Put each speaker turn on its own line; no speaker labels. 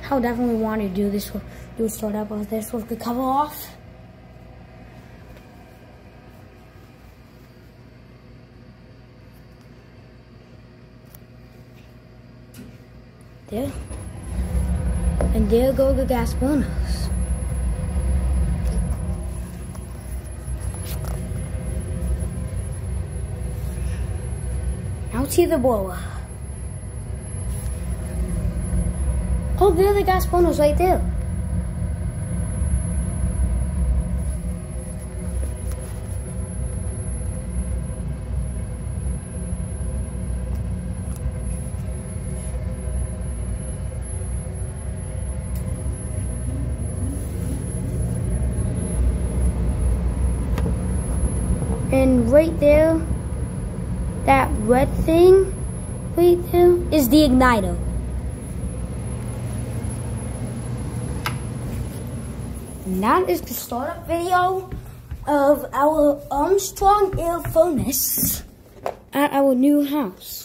I definitely want to do this. Do a startup of this with the cover off. There. And there go the gas burners. Now see the boiler. Oh, there are the gas burners right there. And right there, that red thing right there is the igniter. And that is the startup video of our Armstrong Air furnace at our new house.